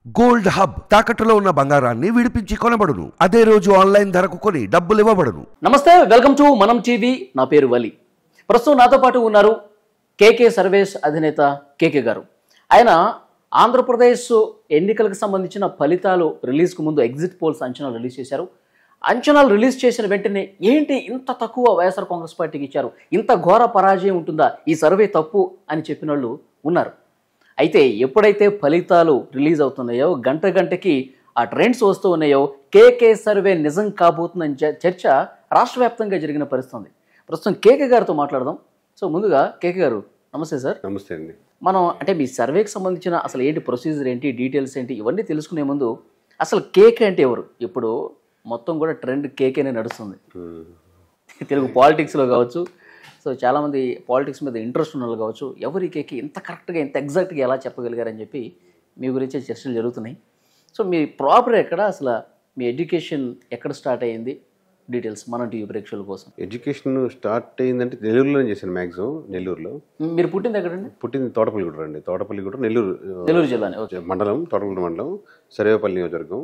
Gold hub తాకట్టులో ఉన్న బంగారాన్ని విడిపించి కొనబడును. అదే రోజు ఆన్లైన్ ధరకు కొని డబ్బులు ఇవ్వబడును. నమస్తే, వెల్కమ్ టు మనం టీవీ. నా పేరు వలి. ప్రస్తుతం నాతో పాటు ఉన్నారు కేకే సర్వేస్ అధినేత కేకే గారు. ఆయన ఆంధ్రప్రదేశ్ ఎన్నికలకు సంబంధించిన ఫలితాలు రిలీజ్కు ముందు ఎగ్జిట్ పోల్స్ అంచనాలు రిలీజ్ చేశారు. అంచనాలు రిలీజ్ చేసిన వెంటనే ఏంటి ఇంత తక్కువ వైఎస్ఆర్ కాంగ్రెస్ పార్టీకి ఇచ్చారు, ఇంత ఘోర పరాజయం ఉంటుందా, ఈ సర్వే తప్పు అని చెప్పిన వాళ్ళు ఉన్నారు. అయితే ఎప్పుడైతే ఫలితాలు రిలీజ్ అవుతున్నాయో గంట గంటకి ఆ ట్రెండ్స్ వస్తూ ఉన్నాయో కేకే సర్వే నిజం కాబోతుందని చర్చ రాష్ట్ర వ్యాప్తంగా జరిగిన పరిస్థితి. ప్రస్తుతం కేకే గారితో మాట్లాడదాం. సో ముందుగా కేకే గారు నమస్తే సార్. నమస్తే అండి. మనం అంటే మీ సర్వేకి సంబంధించిన అసలు ఏంటి ప్రొసీజర్ ఏంటి, డీటెయిల్స్ ఏంటి, ఇవన్నీ తెలుసుకునే ముందు అసలు కేకే అంటే ఎవరు? ఇప్పుడు మొత్తం కూడా ట్రెండ్ కేకేనే నడుస్తుంది తెలుగు పాలిటిక్స్లో కావచ్చు. సో చాలామంది పాలిటిక్స్ మీద ఇంట్రెస్ట్ ఉన్న వాళ్ళు కావచ్చు, ఎవరి కేకి ఇంత కరెక్ట్గా ఇంత ఎగ్జాక్ట్గా ఎలా చెప్పగలిగారని చెప్పి మీ గురించి చర్చలు జరుగుతున్నాయి. సో మీ ప్రాపర్ ఎక్కడ, అసలు మీ ఎడ్యుకేషన్ ఎక్కడ స్టార్ట్ అయ్యింది, డీటెయిల్స్ మన టీవీ ప్రేక్షకుల కోసం. ఎడ్యుకేషన్ స్టార్ట్ అయిందంటే నెల్లూరులోనే చేశాను. మ్యాక్సిమం నెల్లూరులో. మీరు పుట్టింది ఎక్కడండి? పుట్టింది తోటపల్లిగూడ అండి. తోటపల్లిగూడ నెల్లూరు జిల్లానే మండలం, తోటపల్లి మండలం, సర్వేపల్లి నియోజకవర్గం,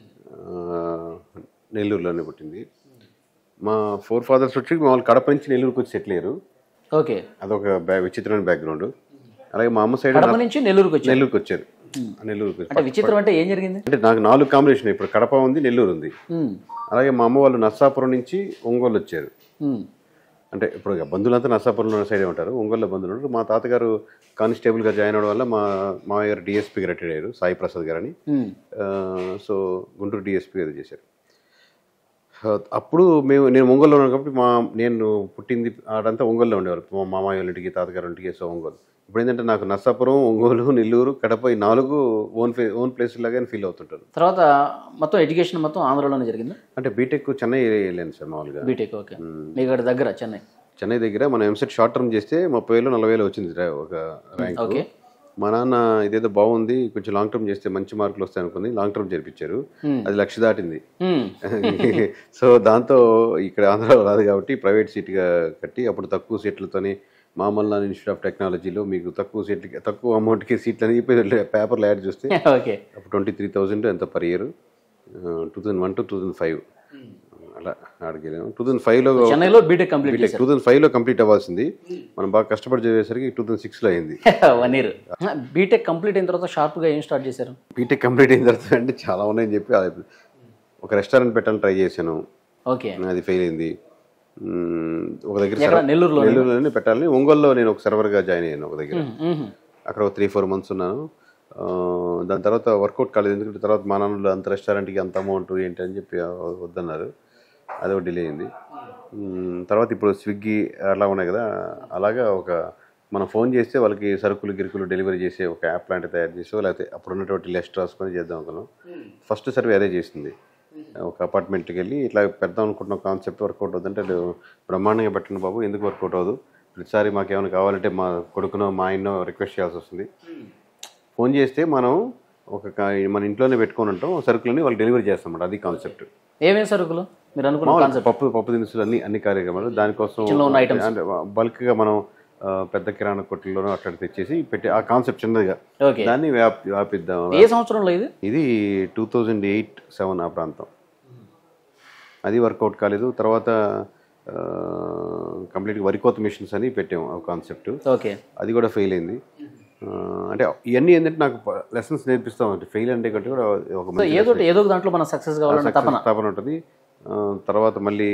నెల్లూరులోనే పుట్టింది. మా ఫోర్ ఫాదర్స్ వచ్చి మామూలు కడప నుంచి నెల్లూరుకి వచ్చి సెటిల్ అయ్యారు. ఓకే, అదొక విచిత్రమైన బ్యాక్గ్రౌండ్. అలాగే మా అమ్మ సైడ్ కడప నుంచి నెల్లూరుకి వచ్చారు. నెల్లూరుకి అంటే విచిత్రం అంటే ఏం జరిగింది అంటే నాకు 4 కాంబినేషన్. ఇప్పుడు కడప ఉంది, నెల్లూరు ఉంది. అలాగే మా అమ్మ వాళ్ళు నర్సాపురం నుంచి ఒంగోలు వచ్చారు. అంటే ఇప్పుడు బంధువులంతా నర్సాపురంలో సైడే ఉంటారు, ఒంగోలులో బంధువులు ఉంటారు. మా తాతగారు కానిస్టేబుల్గా జాయిన్ అవడం వల్ల మా మామయ్య గారు డిఎస్పీగా రిటైర్ అయ్యారు, సాయి ప్రసాద్ గారు అని. సో గుంటూరు డిఎస్పీ అది చేశారు. అప్పుడు నేను ఒంగోలులో ఉన్నాను కాబట్టి నేను పుట్టింది ఆడంతా ఒంగోలులో ఉండేవారు, మా మామయ్య వాళ్ళ ఇంటికి, తాతగారు ఇంటికి. సో ఒంగోలు. ఇప్పుడు ఏంటంటే నాకు నర్సాపురం, ఒంగోలు, నెల్లూరు, కడప ఈ 4 ఓన్ ప్లేస్ లాగా ఫీల్ అవుతుంటారు. తర్వాత మొత్తం ఎడ్యుకేషన్ మొత్తం ఆంధ్రలోనే జరిగింది. అంటే బీటెక్ చెన్నై వెళ్ళాను సార్ మామూలుగా. B Tech okay. మీకు అక్కడ దగ్గర చెన్నై దగ్గర మనం ఎంసెట్ షార్ట్ టర్మ్ చేస్తే 30,000 40,000 వచ్చింది ఒక ర్యాంక్. ఓకే. మా నాన్న ఇదేదో బాగుంది, కొంచెం లాంగ్ టర్మ్ చేస్తే మంచి మార్కులు వస్తాయి అనుకుంది, లాంగ్ టర్మ్ చేర్పించారు. అది 1,00,000 దాటింది. సో దాంతో ఇక్కడ ఆంధ్రాలో రాదు కాబట్టి ప్రైవేట్ సీట్గా కట్టి, అప్పుడు తక్కువ సీట్లతోని మామూలు ఇన్స్టిట్యూట్ ఆఫ్ టెక్నాలజీలో మీకు తక్కువ అమౌంట్కి సీట్లు అని పేపర్లు యాడ్ చూస్తే అప్పుడు 23,000 ఎంత పర్ ఇయర్. 2001 to 2005 అలా అడిగాను. 2005లో చెన్నైలో బీటెక్ కంప్లీట్ 2005లో కంప్లీట్ అవ్వాల్సింది. మనం బాగా కష్టపడి చదివేసరికి 2006లో అయింది. 1 year. బీటెక్ కంప్లీట్ అయిన తర్వాత షార్ప్గా ఏం స్టార్ట్ చేశారు? బీటెక్ కంప్లీట్ అయిన తర్వాత అంటే చాలా ఉన్నాయని చెప్పి ఒక రెస్టారెంట్ పెట్టాలని ట్రై చేశాను. ఓకే, అది ఫెయిల్ అయింది. ఒక దగ్గర నెల్లూరులోనే పెట్టాలని, ఒంగోలులో నేను ఒక సర్వర్గా జాయిన్ అయ్యాను ఒక దగ్గర. అక్కడ ఒక 3-4 months ఉన్నాను. దాని తర్వాత వర్కౌట్ కాలేదు, ఎందుకంటే తర్వాత మా నాన్నలు అంత రెస్టారెంట్కి అంత అమౌంట్ ఏంటి అని చెప్పి వద్దన్నారు. అదే డిలే అయింది. తర్వాత ఇప్పుడు స్విగ్గీ అలా ఉన్నాయి కదా, అలాగా మనం ఫోన్ చేస్తే వాళ్ళకి సరుకులు గిరుకులు డెలివరీ చేసే ఒక యాప్ లాంటివి తయారు చేసో, లేకపోతే అప్పుడు ఉన్నటువంటి లిస్ట్ రాసుకొని చేద్దాం అనుకున్నాం. ఫస్ట్ సర్వే అదే చేసింది. ఒక అపార్ట్మెంట్కి వెళ్ళి ఇట్లా పెడదాం అనుకుంటున్న కాన్సెప్ట్ వర్కౌట్ అవుతుందంటే, బ్రహ్మాండంగా పెట్టండి బాబు, ఎందుకు వర్కౌట్ అవ్వదు, ప్రతిసారి మాకు ఏమైనా కావాలంటే మా కొడుకునో మా ఆయన్నో రిక్వెస్ట్ చేయాల్సి వస్తుంది. ఫోన్ చేస్తే మనం మన ఇంట్లోనే పెట్టుకొని ఉంటాం, సరుకులని వాళ్ళు డెలివరీ చేస్తాం. అది కాన్సెప్ట్. ఏమేమి సరుకులు మీరు అనుకున్న? పప్పు దినుసులు అన్ని కార్యక్రమాలు. దానికోసం బల్క్గా మనం పెద్ద కిరాణా కొట్లలోనూ అట్లా తెచ్చేసి పెట్టి ఆ కాన్సెప్ట్ చిన్నదిగా దాన్ని వ్యాపిద్దాం. ఏ సంవత్సరంలో ఇది? 2008-07 ఆ ప్రాంతం. అది వర్కౌట్ కాలేదు. తర్వాత కంప్లీట్గా వరికోత మిషన్స్ అని పెట్టాము ఆ కాన్సెప్ట్. ఓకే, అది కూడా ఫెయిల్ అయింది. అంటే ఇవన్నీ ఏంటంటే నాకు లెసన్స్ నేర్పిస్తాం. ఫెయిల్ అంటే కంటే కూడా ఒక ఏదో దాంట్లో మనం సక్సెస్ కావాలని తపన ఉంటుంది. తర్వాత మళ్ళీ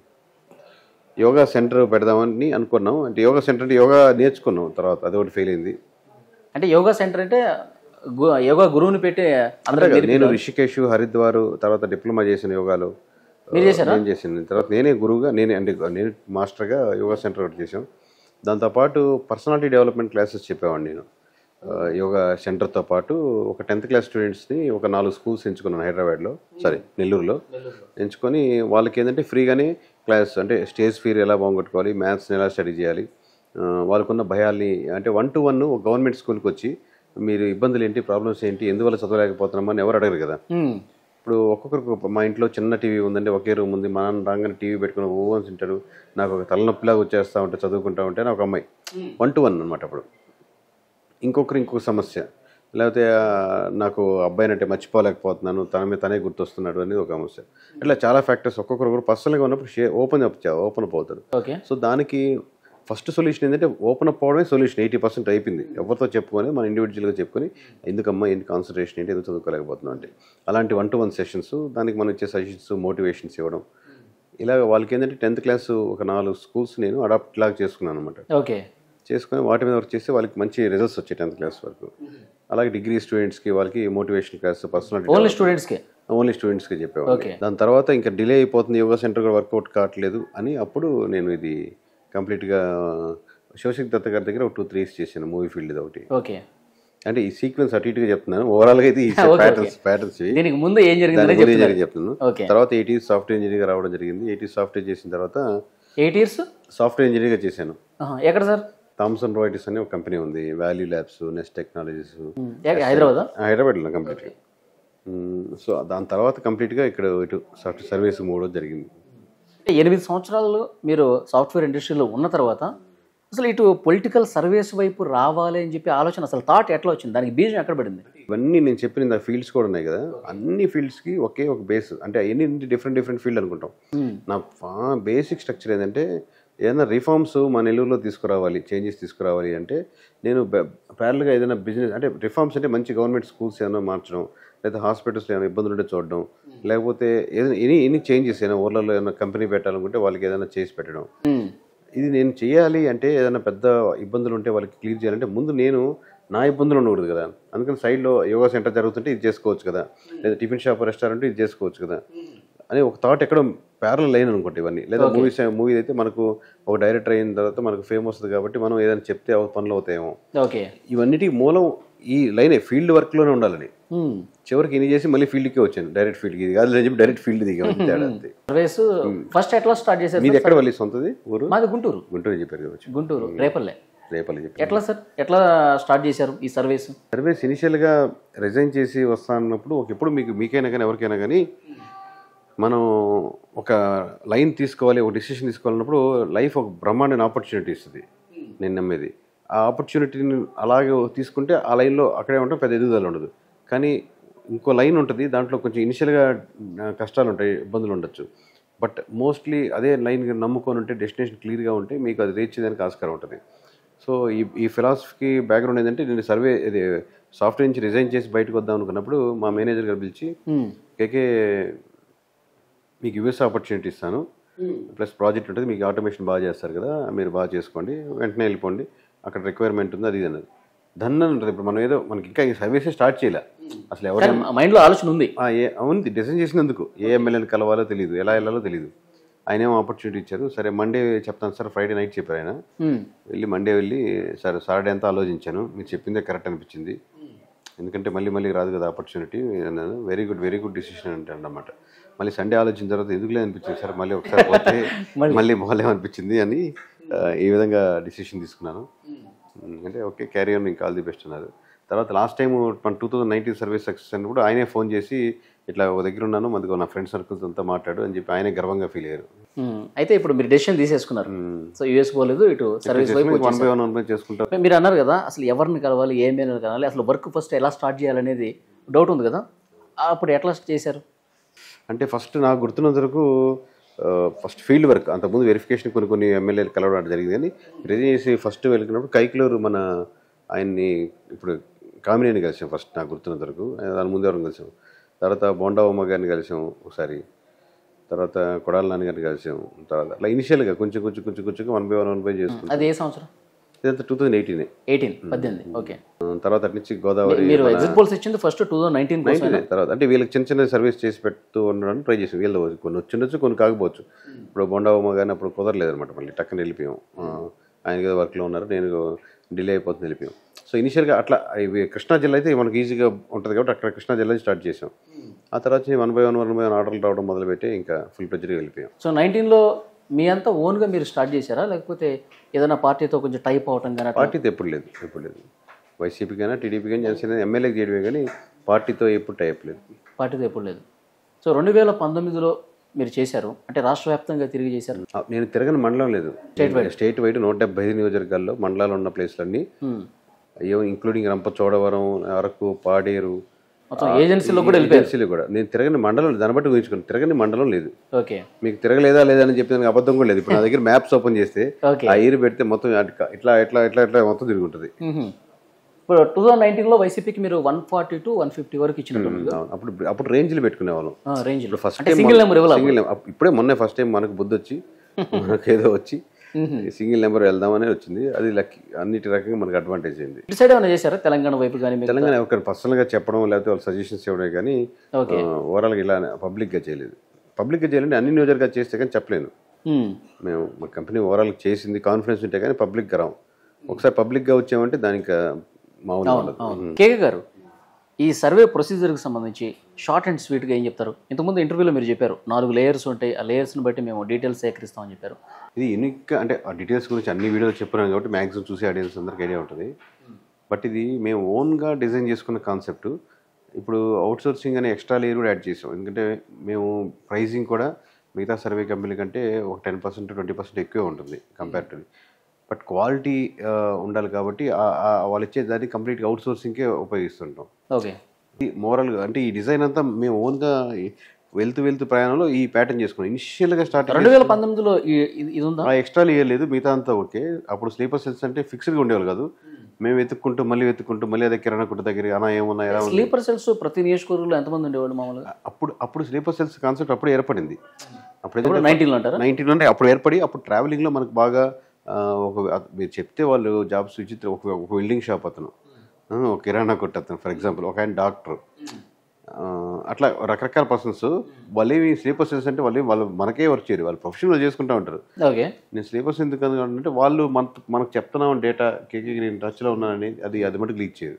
యోగా సెంటర్ పెడదామని అనుకున్నాం. అంటే యోగా సెంటర్ అంటే యోగా నేర్చుకున్నాం, తర్వాత అది ఒకటి ఫెయిల్ అయింది. అంటే యోగా సెంటర్ అంటే యోగా గురువుని పెట్టి నేను రిషికేష్, హరిద్వార్ తర్వాత డిప్లొమా చేసిన యోగాలో నేను చేసింది. తర్వాత నేనే గురువుగా నేను మాస్టర్గా యోగా సెంటర్ ఒకటి చేసాం. దాంతోపాటు పర్సనాలిటీ డెవలప్మెంట్ క్లాసెస్ చెప్పేవాడిని నేను యోగా సెంటర్తో పాటు. ఒక 10th class స్టూడెంట్స్ని ఒక 4 schools ఎంచుకున్నాను హైదరాబాద్లో, నెల్లూరులో ఎంచుకొని వాళ్ళకి ఏంటంటే ఫ్రీగానే క్లాస్, అంటే స్టేజ్ ఫియర్ ఎలా బాగుంగొట్టుకోవాలి, మ్యాథ్స్ని ఎలా స్టడీ చేయాలి, వాళ్ళకున్న భయాల్ని, అంటే 1-to-1 గవర్నమెంట్ స్కూల్కి వచ్చి మీరు ఇబ్బందులు ఏంటి, ప్రాబ్లమ్స్ ఏంటి, ఎందువల్ల చదవలేకపోతున్నామని ఎవరు అడగరు కదా. ఇప్పుడు ఒక్కొక్కరికి మా ఇంట్లో చిన్న టీవీ ఉందంటే ఒకే రూమ్ ఉంది, మా నాన్న రాగానే టీవీ పెట్టుకుని ఓవన్స్ తింటారు, నాకు ఒక తలనొప్పిలాగా వచ్చేస్తూ ఉంటే చదువుకుంటా ఉంటే నాకు అమ్మాయి 1-to-1 అనమాట. అప్పుడు ఇంకొక సమస్య, లేకపోతే నాకు అబ్బాయినంటే మర్చిపోలేకపోతున్నాను, తన మీద తనే గుర్తొస్తున్నాడు అనేది ఒక సమస్య. ఇట్లా చాలా ఫ్యాక్టర్స్ ఒక్కొక్కరు కూడా పర్సనల్గా ఉన్నప్పుడు ఓపెన్ అప్ అవుతారు. ఓకే. సో దానికి ఫస్ట్ సొల్యూషన్ ఏంటంటే ఓపెన్ అప్ అవడమే సొల్యూషన్. 80% అయిపోయింది. ఎవరితో చెప్పుకొని మన ఇండివిజువల్గా చెప్పుకొని ఎందుకమ్మా ఏంటి కాన్సన్ట్రేషన్ ఏంటి, ఎందుకు చదువుకోలేకపోతున్నాం అంటే అలాంటి 1-to-1 సెషన్స్, దానికి మనం ఇచ్చే సజెషన్స్, మోటివేషన్స్ ఇవ్వడం. ఇలాగ వాళ్ళకి ఏంటంటే 10th క్లాస్ ఒక 4 స్కూల్స్ నేను అడాప్ట్ లాగా చేసుకున్నాను అనమాట. ఓకే. చేసుకుని వాటి మీద వర్క్ చేస్తే వాళ్ళకి మంచి రిజల్ట్స్ వచ్చాయి 10th క్లాస్ వరకు. అలాగే డిగ్రీ స్టూడెంట్స్కి వాళ్ళకి మోటివేషన్ క్లాస్, పర్సనల్ ఓన్లీ స్టూడెంట్స్కి చెప్పేవాళ్ళు. దాని తర్వాత ఇంకా డిలే అయిపోతుంది, యోగా సెంటర్ కూడా వర్కౌట్ కావట్లేదు అని అప్పుడు నేను ఇది కంప్లీట్గా శివశక్తి దత్త గారి దగ్గర ఒక 2-3 ఇయర్స్ చేశాను, మూవీ ఫీల్డ్ ఒకటి. ఓకే. అంటే ఈ సీక్వెన్స్ అటు ఇటుగా చెప్తున్నాను, ఓవరాల్గా అయితే ఈ ప్యాటర్న్స్ దీనికి ముందు ఏం జరిగింది చెప్తున్నాను. తర్వాత 8 years సాఫ్ట్వేర్ ఇంజనీర్గా రావడం జరిగింది. 8 years సాఫ్ట్వేర్ చేసిన తర్వాత 8 years సాఫ్ట్వేర్ ఇంజనీర్గా చేశాను. ఎక్కడ సార్? థామ్సన్ రాయిటర్స్ అనే ఒక కంపెనీ ఉంది, వాల్యూ ల్యాబ్స్, నెస్ట్ టెక్నాలజీస్, హైదరాబాద్లో కంప్లీట్గా. సో దాని తర్వాత కంప్లీట్గా ఇక్కడ ఇటు సాఫ్ట్వేర్ సర్వీస్ మూడో జరిగింది. 8 సంవత్సరాలు మీరు సాఫ్ట్వేర్ ఇండస్ట్రీలో ఉన్న తర్వాత అసలు ఇటు పొలిటికల్ సర్వీస్ వైపు రావాలి అని చెప్పి ఆలోచన, అసలు థాట్ ఎట్లా వచ్చింది, దానికి బీజం ఎక్కడ పడింది? ఇవన్నీ నేను చెప్పిన ఫీల్డ్స్ కూడా ఉన్నాయి కదా, అన్ని ఫీల్డ్స్కి ఒకే ఒక బేస్, అంటే అన్ని డిఫరెంట్ ఫీల్డ్ అనుకుంటాం. నా బేసిక్ స్ట్రక్చర్ ఏంటంటే ఏదైనా రిఫార్మ్స్ మన నెల్లూరులో తీసుకురావాలి, చేంజెస్ తీసుకురావాలి అంటే నేను ప్యారల్గా ఏదైనా బిజినెస్, అంటే రిఫార్మ్స్ అంటే మంచి గవర్నమెంట్ స్కూల్స్ ఏదైనా మార్చడం, లేదా హాస్పిటల్స్లో ఏమైనా ఇబ్బందులు ఉంటే చూడడం, లేకపోతే ఏదైనా ఎనీ చేంజెస్ ఏదైనా ఊర్లలో ఏదైనా కంపెనీ పెట్టాలనుకుంటే వాళ్ళకి ఏదైనా చేసి పెట్టడం. ఇది నేను చేయాలి అంటే ఏదైనా పెద్ద ఇబ్బందులు ఉంటే వాళ్ళకి క్లియర్ చేయాలంటే ముందు నేను నా ఇబ్బందులు ఉండకూడదు కదా. అందుకని సైడ్లో యోగా సెంటర్ జరుగుతుంటే ఇది చేసుకోవచ్చు కదా, లేదా టిఫిన్ షాప్, రెస్టారెంట్ ఇది చేసుకోవచ్చు కదా అని ఒక థాట్ ఎక్కడ ప్యారల్ లైన్ అనుకుంటే ఇవన్నీ. లేదా మూవీ అయితే మనకు ఒక డైరెక్టర్ అయిన తర్వాత మనకు ఫేమ్ వస్తుంది కాబట్టి మనం ఏదైనా చెప్తే పనులు అవుతాయేమో. ఇవన్నిటికి మూలం ఈ లైన్ ఫీల్డ్ వర్క్లోనే ఉండాలని. చివరికి ఇన్ని చేసి మళ్ళీ ఫీల్డ్కే వచ్చాను, డైరెక్ట్ ఫీల్డ్కి. ఇది కాదు చెప్పి డైరెక్ట్ ఫీల్డ్ దిగాను. ఫస్ట్ ఎట్లా స్టార్ట్ చేశారు? మీది ఎక్కడ వాళ్ళు సొంతది ఊరు? మాది గుంటూరు. గుంటూరు చెప్పారు, గుంటూరు రేపల్లె. చెప్పారు. ఎట్లా సార్, ఎట్లా స్టార్ట్ చేశారు ఈ సర్వీస్? ఇనిషియల్గా రిజైన్ చేసి వస్తానన్నప్పుడు ఎప్పుడు మీకైనా కానీ ఎవరికైనా కానీ మనం ఒక లైన్ తీసుకోవాలి, ఒక డిసిషన్ తీసుకోవాలన్నప్పుడు లైఫ్ ఒక బ్రహ్మాండమైన ఆపర్చునిటీ ఇస్తుంది. నేను నమ్మేది ఆ ఆపర్చునిటీని అలాగే తీసుకుంటే ఆ లైన్లో అక్కడే ఉంటాం, పెద్ద ఎదుగుదల ఉండదు. కానీ ఇంకో లైన్ ఉంటుంది, దాంట్లో కొంచెం ఇనిషియల్గా కష్టాలు ఉంటాయి, ఇబ్బందులు ఉండొచ్చు. బట్ మోస్ట్లీ అదే లైన్ నమ్ముకొని ఉంటే, డెస్టినేషన్ క్లియర్గా ఉంటే మీకు అది రీచ్ చేయడానికి ఆస్కారం ఉంటుంది. సో ఈ ఫిలాసఫీకి బ్యాక్గ్రౌండ్ ఏంటంటే, నేను ఇది సాఫ్ట్వేర్ నుంచి రిజైన్ చేసి బయటకు వద్దాం అనుకున్నప్పుడు మా మేనేజర్ గారు పిలిచి, కేకే మీకు యూఎస్ ఆపర్చునిటీ ఇస్తాను, ప్లస్ ప్రాజెక్ట్ ఉంటుంది, మీకు ఆటోమేషన్ బాగా చేస్తారు కదా, మీరు బాగా చేసుకోండి, వెంటనే వెళ్ళిపోండి, అక్కడ రిక్వైర్మెంట్ ఉంది, అది అన్నది. ధన్నం ఉంటుంది. ఇప్పుడు మనం ఏదో మనకి ఇంకా ఈ సర్వీసే స్టార్ట్ చేయలే, అసలు ఎవరు మైండ్లో ఆలోచన ఉంది, ఉంది డిజైన్ చేసినందుకు. ఏ ఎమ్మెల్యేని కలవాలో తెలియదు, ఎలా వెళ్ళాలో తెలియదు. ఆయన ఏమో ఆపర్చునిటీ ఇచ్చారు. సరే మండే చెప్తాను సార్, ఫ్రైడే నైట్ చెప్పారు ఆయన. వెళ్ళి మండే వెళ్ళి సార్ సాటర్డే అంతా ఆలోచించాను, మీరు చెప్పిందే కరెక్ట్ అనిపించింది, ఎందుకంటే మళ్ళీ రాదు కదా ఆపర్చునిటీ అన్నాను. వెరీ గుడ్ డిసిషన్ అంటే అన్నమాట. మళ్ళీ సండే ఆలోచించిన తర్వాత ఎందుకులే అనిపించింది సార్, మళ్ళీ ఒకసారి పోతే మళ్ళీ బాగాలేమనిపించింది అని ఈ విధంగా డిసిషన్ తీసుకున్నాను. అంటే ఓకే క్యారీ ఆన్, ఇంకా ఆల్ ది బెస్ట్ అన్నారు. తర్వాత లాస్ట్ టైం మన 2019 సర్వీస్ సక్సెస్ అని కూడా ఆయనే ఫోన్ చేసి, ఇట్లా ఒక దగ్గర ఉన్నాను, మనకు నా ఫ్రెండ్ సర్కిల్స్ అంతా మాట్లాడు అని చెప్పి ఆయనే గర్వంగా ఫీల్ అయ్యారు. అయితే ఇప్పుడు మీరు డెసిషన్ తీసేసుకున్నారు, సో యూఎస్ పోలేదు, ఇటు సర్వీస్ వైపు చేసుకుంటారు. మీరు అన్నారు కదా, అసలు ఎవరిని కలవాలి, ఏమేమి కలవాలి, అసలు వర్క్ ఫస్ట్ ఎలా స్టార్ట్ చేయాలనేది డౌట్ ఉంది కదా, అప్పుడు ఎట్లా చేశారు? అంటే ఫస్ట్ నాకు గుర్తున్నంత వరకు ఫస్ట్ ఫీల్డ్ వర్క్, అంతకుముందు వెరిఫికేషన్ కొన్ని ఎమ్మెల్యేలు కలవడం జరిగింది. కానీ రిజైన్ చేసి ఫస్ట్ వెళ్ళినప్పుడు కైక్లూరు మన ఆయన్ని ఇప్పుడు కామినేని కలిసాం ఫస్ట్, నాకు గుర్తున్నంత వరకు. దాని ముందు ఎవరిని కలిసాం, తర్వాత బోండా ఉమ్మ గారిని కలిసాం ఒకసారి, తర్వాత కొడాల నాన్న గారిని కలిసాం. తర్వాత అలా ఇనిషియల్గా కొంచెం 1 by 1 చేసుకుంటాం. అది ఏ సంవత్సరం? ఇదంతా 2018. ఓకే. తర్వాత అటు నుంచి గోదావరి ఫస్ట్ 2019 తర్వాత అంటే వీళ్ళకి చిన్న సర్వీస్ చేసి పెడుతూ ఉండడానికి ట్రై చేసాం. వీళ్ళు కొన్ని వచ్చిండొచ్చు, కొన్ని కాకపోవచ్చు. ఇప్పుడు బొండా ఉమ్మ కానీ అప్పుడు కుదరలేదు అనమాట, మళ్ళీ టక్కన వెళ్ళిపోయాం. ఆయన ఏదో వర్క్లో ఉన్నారు, నేను డిలే అయిపోతుంది, వెళ్ళిపోయాం. సో ఇనిషియల్గా అట్లా ఇవి కృష్ణా జిల్లా అయితే మనకి ఈజీగా ఉంటుంది కాబట్టి అక్కడ కృష్ణా జిల్లా స్టార్ట్ చేసాం. ఆ తర్వాత 1 by 1 ఆర్డర్లు రావడం మొదలుపెట్టి ఇంకా ఫుల్ ప్రెజర్గా వెళ్ళిపోయాం. సో 19లో మీ అంతా ఓన్గా మీరు స్టార్ట్ చేశారా, లేకపోతే ఏదైనా పార్టీతో కొంచెం టైప్ అవటం కానీ? పార్టీతో ఎప్పుడు లేదు. వైసీపీ కానీ టీడీపీ కానీ జనసేన ఎమ్మెల్యేకి చేయడమే కానీ పార్టీతో ఎప్పుడు టైప్ లేదు. పార్టీతో ఎప్పుడు లేదు. సో 2019లో మీరు చేశారు అంటే రాష్ట్ర వ్యాప్తంగా తిరిగి చేశారు? నేను తిరగని మండలం లేదు, స్టేట్ వైడ్ 175 నియోజకవర్గాల్లో మండలాలు ఉన్న ప్లేస్లన్నీ ఇంక్లూడింగ్ రంపచోడవరం, అరకు, పాడేరు, మొత్తం ఏజెన్సీలో కూడా వెళ్ళిపోయారు. ఏజెన్సీలు కూడా. నేను తిరగని మండలం దాన్ని బట్టి ఊహించుకున్నాను, తిరగని మండలం లేదు. ఓకే, మీకు తిరగలేదా లేదా అని చెప్పి అబద్ధం కూడా లేదు. ఇప్పుడు నా దగ్గర మ్యాప్స్ ఓపెన్ చేస్తే ఆ ఇయర్ పెడితే మొత్తం ఇట్లా ఇట్లా ఇట్లా ఇట్లా మొత్తం తిరుగుంటుంది. ఇప్పుడు 2019లో వైసీపీకి మీరు 140 to 150 వరకు ఇచ్చినట్టు. అప్పుడు రేంజ్లు పెట్టుకునేవాళ్ళం. రేంజ్ ఇప్పుడు ఫస్ట్ సింగిల్ నెంబర్ ఇప్పుడే మొన్నే ఫస్ట్ టైం మనకు బుద్ధి వచ్చి మనకేదో వచ్చి సింగిల్ నెంబర్ వెళ్దామనే వచ్చింది. అది లక్కీ, అన్నిటి రకంగా మనకు అడ్వాంటేజ్ అయింది. డిసైడ్ ఏమైనా చేశారా తెలంగాణ వైపు కానీ? తెలంగాణ ఒకరు పర్సనల్గా చెప్పడం లేకపోతే వాళ్ళు సజెషన్స్ ఇవ్వడం కానీ ఓవరాల్గా ఇలా పబ్లిక్గా చేయలేదు. పబ్లిక్గా చేయాలంటే అన్ని నియోజకవర్గాలు చేస్తే కానీ చెప్పలేను. మేము మా కంపెనీ ఓవరాల్గా చేసింది కాన్ఫిడెన్స్ ఉంటే కానీ పబ్లిక్గా రావు. ఒకసారి పబ్లిక్గా వచ్చామంటే దానికి మామూలు. కేకే గారు, ఈ సర్వే ప్రొసీజర్కి సంబంధించి షార్ట్ అండ్ స్వీట్గా ఏం చెప్తారు? ఇంతకుముందు ఇంటర్వ్యూలో మీరు చెప్పారు 4 లేయర్స్ ఉంటాయి, ఆ లేయర్స్ని బట్టి మేము డీటెయిల్స్ సేకరిస్తామని చెప్పారు. ఇది యూనిక్గా, అంటే ఆ డీటెయిల్స్ గురించి అన్ని వీడియోలు చెప్పినాం కాబట్టి మ్యాక్సిమం చూసే ఆడియన్స్ అందరికి ఐడియా ఉంటుంది. బట్ ఇది మేము ఓన్గా డిజైన్ చేసుకున్న కాన్సెప్ట్. ఇప్పుడు అవుట్సోర్సింగ్ అనే ఎక్స్ట్రా లేయర్ కూడా యాడ్ చేసాం. ఎందుకంటే మేము ప్రైజింగ్ కూడా మిగతా సర్వే కంపెనీ కంటే ఒక 10% 20% ఎక్కువే ఉంటుంది కంపేరిటివ్లీ. బట్ క్వాలిటీ ఉండాలి కాబట్టి వాళ్ళు ఇచ్చేదాన్ని కంప్లీట్గా అవుట్సోర్సింగ్కే ఉపయోగిస్తుంటాం. ఓకే, మోరల్గా అంటే ఈ డిజైన్ అంతా మేము ఓన్గా వెళ్తూ ప్రయాణంలో ఈ ప్యాటర్న్ చేసుకున్నాం. ఇనిషియల్గా స్టార్ట్ 2019లో ఇది ఉందా? ఎక్స్ట్రా లేయర్ లేదు, మిగతా అంతా ఓకే. అప్పుడు స్లీపర్ సెల్స్ అంటే ఫిక్స్డ్గా ఉండేవాళ్ళు కాదు. మేము వెతుక్కుంటూ మళ్ళీ అదే కిరాణా కొట్టు దగ్గర అనా ఏమన్నా ఎలా ఉంది. స్లీపర్ సెల్స్ ప్రతి నియోజకవర్గంలో ఎంతమంది ఉండేవాళ్ళు మామూలుగా? అప్పుడు స్లీపర్ సెల్స్ కాన్సెప్ట్ అప్పుడు ఏర్పడింది. అప్పుడు 19 అంటే అప్పుడు ఏర్పడి అప్పుడు ట్రావెలింగ్లో మనకు బాగా మీరు చెప్తే వాళ్ళు జాబ్స్ విచిత్ర ఒక వెల్డింగ్ షాప్ అతను, ఒక కిరాణా కొట్టు అతను, ఫర్ ఎగ్జాంపుల్ ఒక ఆయన డాక్టర్, అట్లా రకరకాల పర్సన్స్. వాళ్ళు స్లీపర్ సెల్స్ అంటే వాళ్ళు మనకే వర్క్ చేయరు, వాళ్ళు ప్రొఫెషనల్ చేసుకుంటూ ఉంటారు. నేను స్లీపర్స్ ఎందుకు అంటే వాళ్ళు మనకు చెప్తున్నాం డేటా కేకే నేను టచ్లో ఉన్నానని అది మటుకు లీక్ చేయరు.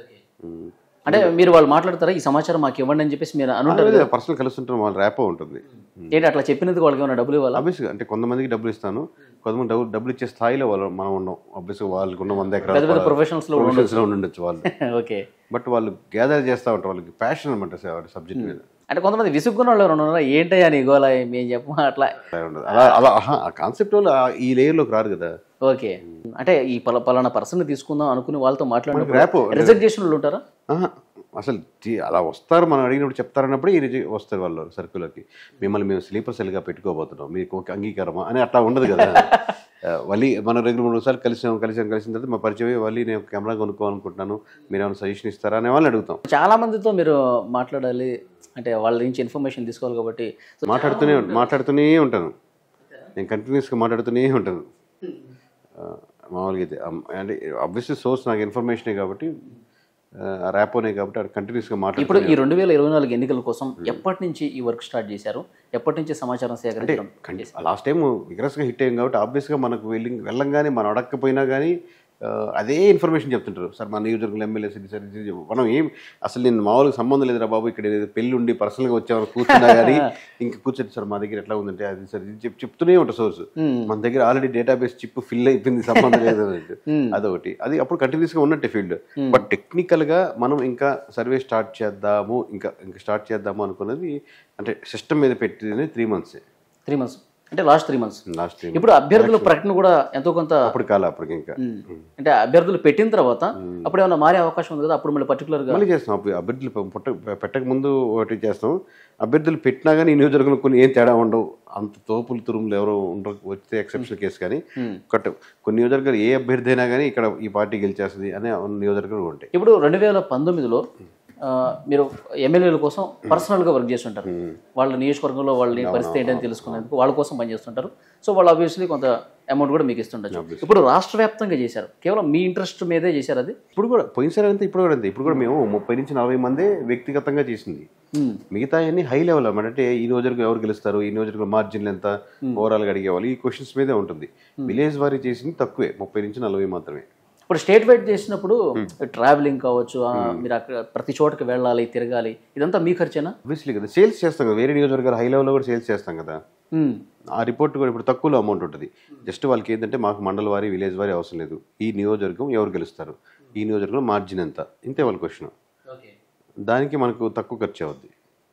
అంటే మీరు వాళ్ళు మాట్లాడతారా ఈ సమాచారం మాకు ఇవ్వండి అని చెప్పేసి మీరు అనుకుంటారు? పర్సనల్ కలుస్తుంటారు, వాళ్ళ ర్యాపో ఉంటుంది. ఏంటి అట్లా చెప్పినందుకు వాళ్ళకి ఏమైనా డబ్బులు ఇవ్వాలి? ఆబ్వియస్గా అంటే కొంతమందికి డబ్బులు ఇస్తాను, కొంతమంది డబ్బులు ఇచ్చే స్థాయిలో మనం ఉన్నాం. ఆబ్వియస్గా వాళ్ళకు ఉన్న 100 ఎకరాలు ప్రొఫెషనల్స్లో ఉండొచ్చు వాళ్ళు. ఓకే, బట్ వాళ్ళు గ్యాదర్ చేస్తూ ఉంటారు, వాళ్ళకి ప్యాషన్ అనమాట సబ్జెక్ట్ మీద. అంటే కొంతమంది విసుక్కున్న వాళ్ళు ఉన్నారా, ఏంటయ్యా నీ గోలా మేము చెప్పమా అట్లా అలా ఆ కాన్సెప్ట్ వాళ్ళు ఈ లేయర్లోకి రారు కదా. ఓకే, అంటే ఈ పలానా పర్సన్ తీసుకుందాం అనుకుని వాళ్ళతో మాట్లాడినప్పుడు రిజెక్ట్ చేసిన వాళ్ళు ఉంటారా? అసలు అలా వస్తారు, మనం అడిగినప్పుడు చెప్తారన్నప్పుడు వస్తారు వాళ్ళు సర్కులర్కి. మిమ్మల్ని మేము స్లీపర్ సెల్గా పెట్టుకోబోతున్నాం, మీకు ఒక అంగీకారమా అని అట్లా ఉండదు కదా. మళ్ళీ మనం 2-3 సార్లు కలిసిన తర్వాత మా పరిచయం మళ్ళీ నేను కెమెరా కొనుక్కోవాలనుకుంటున్నాను, మీరు ఏమైనా సజెషన్ ఇస్తారా అనే వాళ్ళని అడుగుతాం. చాలా మందితో మీరు మాట్లాడాలి అంటే వాళ్ళ నుంచి ఇన్ఫర్మేషన్ తీసుకోవాలి కాబట్టి మాట్లాడుతూనే ఉంటాను. నేను కంటిన్యూస్గా మాట్లాడుతూనే ఉంటాను. మామూలుగా అయితే అంటే ఆబ్వియస్లీ సోర్స్ నాకు ఇన్ఫర్మేషనే కాబట్టి ర్యాపోనే కాబట్టి అది కంటిన్యూస్గా మాట్లాడు. ఇప్పుడు ఈ 2024 ఎన్నికల కోసం ఎప్పటి నుంచి ఈ వర్క్ స్టార్ట్ చేశారు? ఎప్పటి నుంచి సమాచారం సేకరించడం? లాస్ట్ టైం విగ్రస్గా హిట్ అయ్యింది కాబట్టి ఆబ్వియస్గా మనకు వెళ్ళంగానే మనం అడగకపోయినా కానీ అదే ఇన్ఫర్మేషన్ చెప్తుంటారు. సార్ మన నియోజకవర్గంలో ఎమ్మెల్యే సార్ మనం అసలు నేను మామూలుగా సంబంధం లేదురా బాబు, ఇక్కడ పెళ్ళి ఉండి పర్సనల్గా వచ్చేవారు కూర్చున్నా కానీ ఇంకా కూర్చొని సార్ మా దగ్గర ఎట్లా ఉందంటే అది సార్ చెప్తూనే ఉంటారు సోర్స్. మన దగ్గర ఆల్రెడీ డేటాబేస్ చిప్ ఫిల్ అయిపోయింది, సంబంధం లేదు అదొకటి. అది అప్పుడు కంటిన్యూస్గా ఉన్నట్టే ఫీల్డ్. బట్ టెక్నికల్గా మనం ఇంకా సర్వే స్టార్ట్ చేద్దాము ఇంకా స్టార్ట్ చేద్దాము అనుకున్నది అంటే సిస్టమ్ మీద పెట్టింది 3 months. 3 months అంటే లాస్ట్ 3 months. ఇప్పుడు అభ్యర్థుల ప్రకటన కూడా ఎంతో కొంత అప్పటికి ఇంకా అంటే అభ్యర్థులు పెట్టిన తర్వాత అప్పుడు ఏమైనా మారే అవకాశం ఉంది కదా, అప్పుడు మళ్ళీ పర్టికులర్గా మళ్ళీ చేస్తాం. అభ్యర్థులు పెట్టక ముందు ఒకటి చేస్తాం, అభ్యర్థులు పెట్టినా కానీ ఈ నియోజకవర్గంలో కొన్ని ఏం తేడా ఉండవు, అంత తోపులు తురుములు ఎవరో ఉండరు, వస్తే ఎక్సెప్షనల్ కేసు. కానీ కొన్ని నియోజకవర్గాలు ఏ అభ్యర్థి అయినా కానీ ఇక్కడ ఈ పార్టీ గెలిచేస్తుంది అనే నియోజకవర్గాలు ఉంటాయి. ఇప్పుడు 2019లో మీరు ఎమ్మెల్యేల కోసం పర్సనల్గా వర్క్ చేస్తుంటారు, వాళ్ళ నియోజకవర్గంలో వాళ్ళ పరిస్థితి ఏంటని తెలుసుకునేందుకు వాళ్ళ కోసం పనిచేస్తుంటారు. సో వాళ్ళు ఆబ్వియస్లీ కొంత అమౌంట్ కూడా మీకు ఇస్తుంటారు. ఇప్పుడు రాష్ట్ర వ్యాప్తంగా చేశారు, కేవలం మీ ఇంట్రెస్ట్ మీదే చేశారు. అది ఇప్పుడు కూడా పోయినసారి అంతే, ఇప్పుడు కూడా అంతే. ఇప్పుడు కూడా మేము 30 నుంచి 40 మందే వ్యక్తిగతంగా చేసింది. మిగతా అన్ని హై లెవెల్ అన్నమాట. అంటే ఈ నియోజకవర్గం ఎవరు గెలుస్తారు, ఈ నియోజకవర్గం మార్జిన్లు ఎంత, ఓవరాల్గా అడిగేవాళ్ళు, ఈ క్వశ్చన్స్ మీదే ఉంటుంది. విలేజ్ వారీ చేసింది తక్కువే, 30 నుంచి 40 మాత్రమే. ఇప్పుడు స్టేట్ వైడ్ చేసినప్పుడు ట్రావెలింగ్ కావచ్చు, మీరు అక్కడ ప్రతి చోటకి వెళ్ళాలి, తిరగాలి, ఇదంతా మీ ఖర్చేనా? ఆబ్వియస్లీ కదా, సేల్స్ చేస్తాం కదా, వేరే నియోజకవర్గాలు హై లెవెల్లో కూడా సేల్స్ చేస్తాం కదా. ఆ రిపోర్ట్ కూడా ఇప్పుడు తక్కువలో అమౌంట్ ఉంటుంది. జస్ట్ వాళ్ళకి ఏంటంటే మాకు మండల వారి విలేజ్ వారి అవసరం లేదు, ఈ నియోజకవర్గం ఎవరు గెలుస్తారు, ఈ నియోజకవర్గం మార్జిన్ ఎంత, ఇంతే వాళ్ళ క్వశ్చన్. దానికి మనకు తక్కువ ఖర్చు అవుద్ది.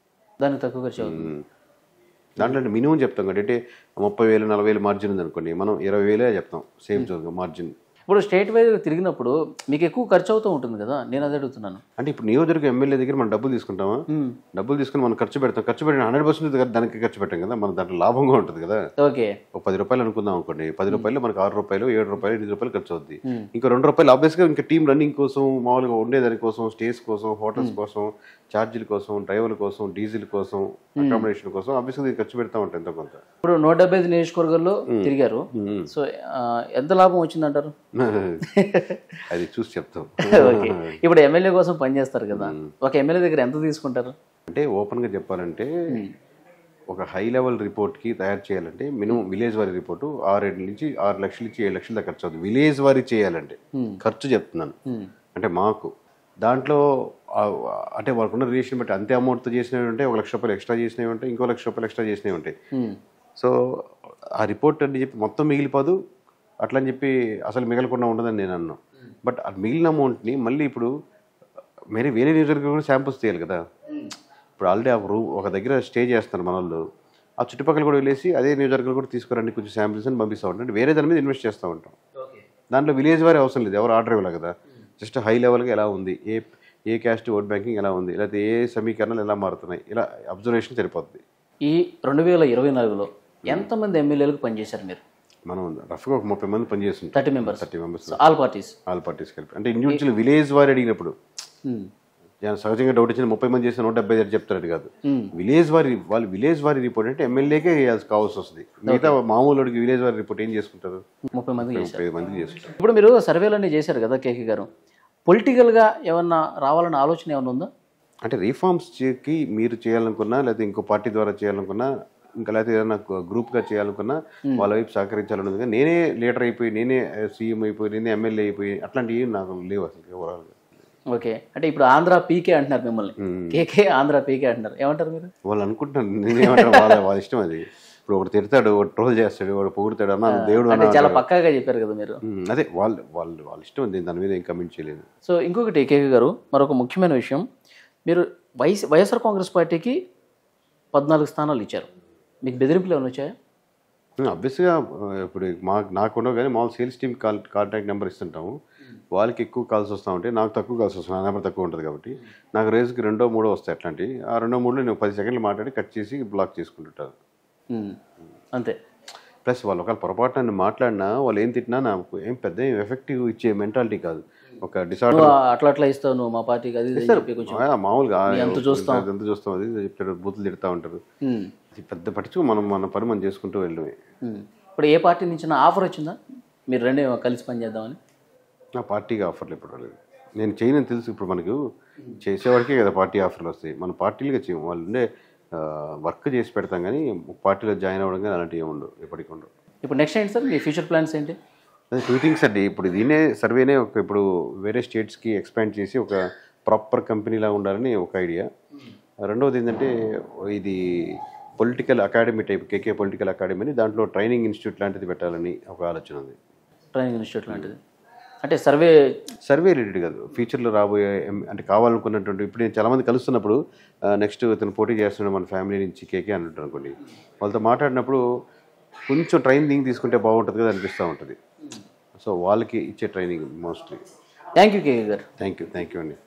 దాంట్లో మినిమం చెప్తాం కదా, అంటే 30,000 40,000 మార్జిన్ ఉంది అనుకోండి, మనం 20,000 చెప్తాం సేమ్ జోన్ మార్జిన్. ఇప్పుడు స్టేట్ వైజ్ తిరిగినప్పుడు మీకు ఎక్కువ ఖర్చు అవుతూ ఉంటుంది కదా, నేను అదే అడుగుతున్నాను. అంటే ఇప్పుడు నియోజకవర్గ ఎమ్మెల్యే దగ్గర మనం డబ్బులు తీసుకుంటామా, డబ్బులు తీసుకుని మనం ఖర్చు పెడతాం, ఖర్చు పెట్టిన 100% దానికి ఖర్చు పెట్టాం కదా, మన దాంట్లో లాభంగా ఉంటుంది కదా. ఓకే, ఒక 10 రూపాయలు అనుకుందాం అనుకోండి, 10 రూపాయలు మనకు 6 రూపాయలు 7 రూపాయలు 8 రూపాయలు ఖర్చు అవుద్ది. ఇంకా 2 రూపాయలు ఆబ్వియస్గా ఇంకా టీం రన్నింగ్ కోసం, మామూలుగా ఉండేదాని కోసం, స్టేస్ కోసం, హోటల్స్ కోసం, ఛార్జీల కోసం, డ్రైవర్ల కోసం, డీజిల్ కోసం, అకామిడేషన్ కోసం ఆబ్వియస్గా ఖర్చు పెడతా ఉంటాయి ఎంతో కొంత. ఇప్పుడు 175 నియోజకవర్గాల్లో తిరిగారు, సో ఎంత లాభం వచ్చిందంటారు? అది చూసి చెప్తాం. ఓకే, ఇప్పుడు ఎమ్మెల్యే కోసం పనిచేస్తారు కదా, ఒక ఎమ్మెల్యే దగ్గర ఎంత తీసుకుంటారు? అంటే ఓపెన్గా చెప్పాలంటే ఒక హై లెవెల్ రిపోర్ట్కి తయారు చేయాలంటే మినిమం విలేజ్ వారి రిపోర్టు 6 నుంచి 6 లక్షల నుంచి 7 లక్షల దాకా ఖర్చు అవుతుంది. విలేజ్ వారి చేయాలంటే ఖర్చు చెప్తున్నాను. అంటే మాకు దాంట్లో అంటే వాళ్ళకున్న రిలేషన్ బట్టి అంతే అమౌంట్తో చేసినవి ఉంటాయి, 1 లక్ష రూపాయలు ఎక్స్ట్రా చేసినవి ఉంటాయి, ఇంకో 1 లక్ష రూపాయలు ఎక్స్ట్రా చేసినవి ఉంటాయి. సో ఆ రిపోర్ట్ అని చెప్పి మొత్తం మిగిలిపోదు, అట్లా అని చెప్పి అసలు మిగలకుండా ఉండదని నేను అన్నాను. బట్ ఆ మిగిలిన అమౌంట్ని మళ్ళీ ఇప్పుడు వేరే నియోజకవర్గం కూడా శాంపుల్స్ తీయాలి కదా. ఇప్పుడు ఆల్రెడీ ఒక దగ్గర స్టే చేస్తున్నారు మన వాళ్ళు, ఆ చుట్టుపక్కల కూడా వెళ్ళేసి అదే నియోజకవర్గం కూడా తీసుకురండి కొంచెం శాంపిల్స్ అని పంపిస్తూ ఉంటాం. అంటే వేరే దాని మీద ఇన్వెస్ట్ చేస్తూ ఉంటాం. దాంట్లో విలేజ్ వారి అవసరం లేదు, ఎవరు ఆర్డర్ ఇవ్వాలి కదా. జస్ట్ హై లెవెల్గా ఎలా ఉంది, ఏ క్యాస్ట్ ఓట్ బ్యాంకింగ్ ఎలా ఉంది, లేకపోతే ఏ సమీకరణలు ఎలా మారుతున్నాయి, ఇలా అబ్జర్వేషన్ సరిపోతుంది. ఈ 2024లో ఎంతమంది ఎమ్మెల్యేలకు పనిచేశారు మీరు? మనం రఫ్గా ఒక 30 మంది పనిచేస్తుంది. 30 మెంబర్స్ ఆల్ పార్టీస్ కలిపి. అంటే ఇండివిజువల్ విలేజ్ వారి అడిగినప్పుడు సహజంగా డౌట్ వచ్చిన 30 మంది చేసిన 175 చెప్తారని కాదు. విలేజ్ వారి రిపోర్ట్ అంటే ఎమ్మెల్యేకే కావాల్సి వస్తుంది. మిగతా మామూలు విలేజ్ వారి రిపోర్ట్ ఏం చేసుకుంటారు? 30 మంది చేసుకుంటారు. ఇప్పుడు మీరు సర్వేలన్నీ చేశారు కదా కేకే గారు, పొలిటికల్గా ఏమన్నా రావాలన్న ఆలోచన ఏమన్నా ఉందా? అంటే రిఫార్మ్స్కి మీరు చేయాలనుకున్నా, లేకపోతే ఇంకో పార్టీ ద్వారా చేయాలనుకున్నా, ఇంకా లేకపోతే ఏదైనా గ్రూప్గా చేయాలనుకున్నా వాళ్ళ వైపు సహకరించాలన్నది. నేనే లీడర్ అయిపోయి, నేనే సీఎం అయిపోయి, నేనే ఎమ్మెల్యే అయిపోయి అట్లాంటివి నాకు లేవు అసలు ఓవరాల్గా. ఓకే, అంటే ఇప్పుడు ఆంధ్ర పీకే అంటున్నారు మిమ్మల్ని, కేకే ఆంధ్ర పీకే అంటున్నారు, ఏమంటారు మీరు? వాళ్ళు అనుకుంటున్నారు, నేనేమంటారు, వాళ్ళ ఇష్టం అది. ఇప్పుడు ఒకటి తిడతాడు, ఒకటి ట్రోల్ చేస్తాడు, ఒకటి పొగుడతాడు, అన్న దేవుడు చాలా పక్కాగా చెప్పారు కదా మీరు. అదే వాళ్ళ ఇష్టం, దాని మీద ఏం కమెంట్ చేయలేదు. సో ఇంకొకటి కేకే గారు, మరొక ముఖ్యమైన విషయం, మీరు వైఎస్ఆర్ కాంగ్రెస్ పార్టీకి 14 స్థానాలు ఇచ్చారు, మీకు బెదిరింపులు ఏమైనా వచ్చాయా? అబ్వియస్గా ఇప్పుడు నాకున్నావు కానీ మామూలు సేల్స్ టీమ్ కాంటాక్ట్ నెంబర్ ఇస్తుంటాము, వాళ్ళకి ఎక్కువ కాల్స్ వస్తూ ఉంటాయి, నాకు తక్కువ కాల్స్ వస్తాయి, నా నెంబర్ తక్కువ ఉంటుంది కాబట్టి నాకు రేజ్కి 2, 3 వస్తాయి. అట్లాంటివి ఆ 2, 3లో నేను 10 సెకండ్లు మాట్లాడి కట్ చేసి బ్లాక్ చేసుకుంటుంటాను అంతే. ప్లస్ వాళ్ళు ఒకవేళ పొరపాటున మాట్లాడినా, వాళ్ళు ఏం తిట్టినా నాకు ఏం పెద్ద ఎఫెక్టివ్ ఇచ్చే మెంటాలిటీ కాదు. ఒక డిసార్డర్ అట్లా ఇస్తావు నువ్వు మా పార్టీకి, అది మామూలుగా ఎంత చూస్తాం అది చెప్తాడు, బూతులు తిడతా ఉంటారు. పెద్ద పట్టించుకో, మన పని మనం చేసుకుంటూ వెళ్ళడమే. ఇప్పుడు ఏ పార్టీ నుంచి ఆఫర్ వచ్చిందా మీరు రెండే కలిసి పని చేద్దామని? నా పార్టీకి ఆఫర్లు ఎప్పుడు రాలేదు, నేను చేయనని తెలుసు. ఇప్పుడు మనకు చేసేవాడికే కదా పార్టీ ఆఫర్లు వస్తాయి, మన పార్టీలుగా చేయము. వాళ్ళు ఉండే వర్క్ చేసి పెడతాం కానీ పార్టీలో జాయిన్ అవ్వడం కానీ అలాంటివి ఏమి ఉండవు, ఎప్పటికి ఉండవు. ఇప్పుడు నెక్స్ట్ ఏంటి సార్ మీ ఫ్యూచర్ ప్లాన్స్ ఏంటి? అదే 2 థింగ్స్ అండి. ఇప్పుడు దీనే సర్వేనే ఇప్పుడు వేరే స్టేట్స్కి ఎక్స్పాండ్ చేసి ఒక ప్రాపర్ కంపెనీలా ఉండాలని ఒక ఐడియా. రెండవది ఏంటంటే ఇది political academy type, KK political academy అని, దాంట్లో ట్రైనింగ్ ఇన్స్టిట్యూట్ లాంటిది పెట్టాలని ఒక ఆలోచన ఉంది. ట్రైనింగ్ ఇన్స్టిట్యూట్ లాంటిది అంటే సర్వే రిలేటెడ్ కాదు, ఫ్యూచర్లో రాబోయే అంటే కావాలనుకున్నటువంటి. ఇప్పుడు నేను చాలామంది కలుస్తున్నప్పుడు నెక్స్ట్ ఇతను పోటీ చేస్తున్నాడు మన ఫ్యామిలీ నుంచి కేకే అంటుంటారు అనుకోండి, వాళ్ళతో మాట్లాడినప్పుడు కొంచెం ట్రైనింగ్ తీసుకుంటే బాగుంటుంది కదా అనిపిస్తూ ఉంటుంది. సో వాళ్ళకి ఇచ్చే training mostly. Thank you KK గారు. థ్యాంక్ యూ అండి.